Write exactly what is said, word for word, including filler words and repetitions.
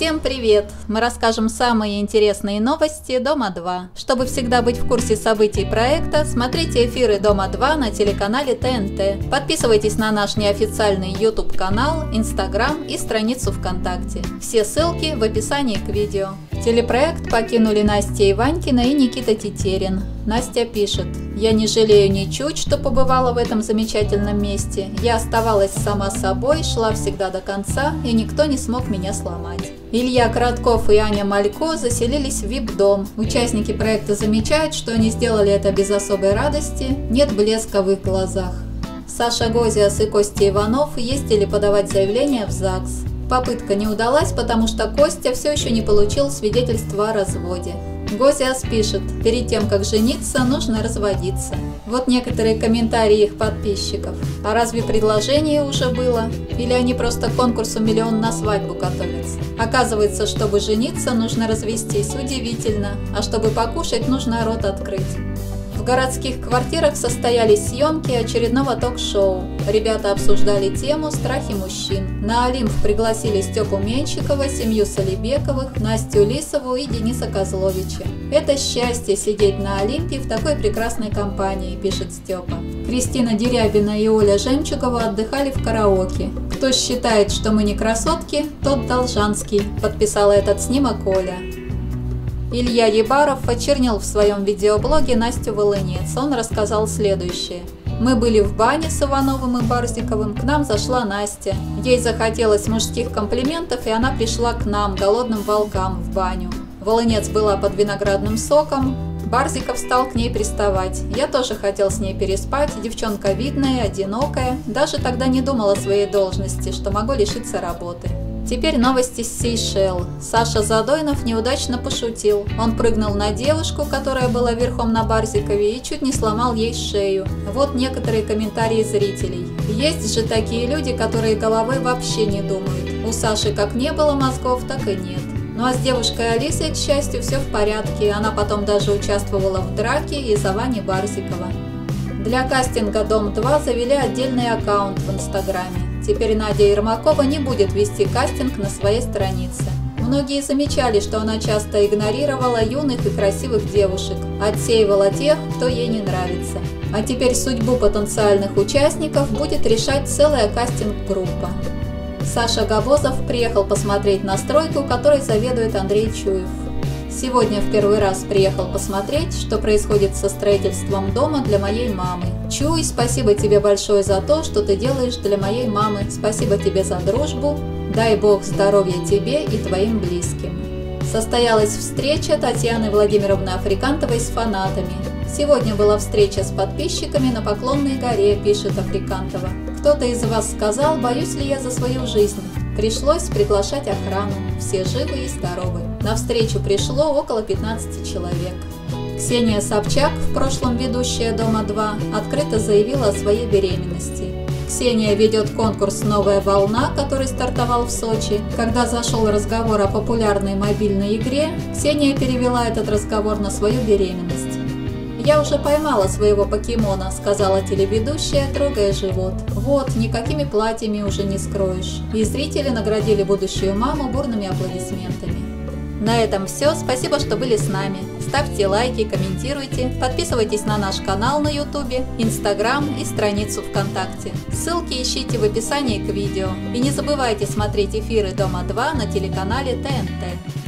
Всем привет! Мы расскажем самые интересные новости Дома два. Чтобы всегда быть в курсе событий проекта, смотрите эфиры Дома два на телеканале Т Н Т. Подписывайтесь на наш неофициальный YouTube канал, Instagram и страницу ВКонтакте. Все ссылки в описании к видео. Телепроект покинули Настя Иванькина и Никита Тетерин. Настя пишет: «Я не жалею ничуть, что побывала в этом замечательном месте. Я оставалась сама собой, шла всегда до конца, и никто не смог меня сломать». Илья Коротков и Аня Малько заселились в ви ай пи-дом. Участники проекта замечают, что они сделали это без особой радости, нет блеска в их глазах. Саша Гозиас и Костя Иванов ездили подавать заявление в ЗАГС. Попытка не удалась, потому что Костя все еще не получил свидетельство о разводе. Гозиас пишет: перед тем, как жениться, нужно разводиться. Вот некоторые комментарии их подписчиков. А разве предложение уже было? Или они просто к конкурсу «Миллион на свадьбу» готовятся? Оказывается, чтобы жениться, нужно развестись. Удивительно. А чтобы покушать, нужно рот открыть. В городских квартирах состоялись съемки очередного ток-шоу. Ребята обсуждали тему «Страхи мужчин». На Олимп пригласили Степу Менщикова, семью Солибековых, Настю Лисову и Дениса Козловича. «Это счастье сидеть на Олимпе в такой прекрасной компании», – пишет Степа. Кристина Дерябина и Оля Жемчугова отдыхали в караоке. «Кто считает, что мы не красотки, тот должанский», – подписала этот снимок Оля. Илья Ебаров очернил в своем видеоблоге Настю Волынец. Он рассказал следующее. «Мы были в бане с Ивановым и Барзиковым, к нам зашла Настя. Ей захотелось мужских комплиментов, и она пришла к нам, голодным волкам, в баню. Волынец была под виноградным соком, Барзиков стал к ней приставать. Я тоже хотел с ней переспать, девчонка видная, одинокая, даже тогда не думала о своей должности, что могу лишиться работы». Теперь новости с Сейшел. Саша Задойнов неудачно пошутил. Он прыгнул на девушку, которая была верхом на Барзикове, и чуть не сломал ей шею. Вот некоторые комментарии зрителей. Есть же такие люди, которые головой вообще не думают. У Саши как не было мозгов, так и нет. Ну а с девушкой Алисой, к счастью, все в порядке. Она потом даже участвовала в драке из-за Вани Барзикова. Для кастинга Дом два завели отдельный аккаунт в Инстаграме. Теперь Надя Ермакова не будет вести кастинг на своей странице. Многие замечали, что она часто игнорировала юных и красивых девушек, отсеивала тех, кто ей не нравится. А теперь судьбу потенциальных участников будет решать целая кастинг-группа. Саша Габозов приехал посмотреть на стройку, которой заведует Андрей Чуев. Сегодня в первый раз приехал посмотреть, что происходит со строительством дома для моей мамы. Чуй, спасибо тебе большое за то, что ты делаешь для моей мамы. Спасибо тебе за дружбу. Дай Бог здоровья тебе и твоим близким. Состоялась встреча Татьяны Владимировны Африкантовой с фанатами. Сегодня была встреча с подписчиками на Поклонной горе, пишет Африкантова. Кто-то из вас сказал, боюсь ли я за свою жизнь. Пришлось приглашать охрану. Все живы и здоровы. На встречу пришло около пятнадцати человек. Ксения Собчак, в прошлом ведущая Дома два, открыто заявила о своей беременности. Ксения ведет конкурс «Новая волна», который стартовал в Сочи. Когда зашел разговор о популярной мобильной игре, Ксения перевела этот разговор на свою беременность. «Я уже поймала своего покемона», — сказала телеведущая, трогая живот. «Вот, никакими платьями уже не скроешь». И зрители наградили будущую маму бурными аплодисментами. На этом все. Спасибо, что были с нами. Ставьте лайки, комментируйте, подписывайтесь на наш канал на ютубе, инстаграм и страницу ВКонтакте. Ссылки ищите в описании к видео. И не забывайте смотреть эфиры Дома два на телеканале Т Н Т.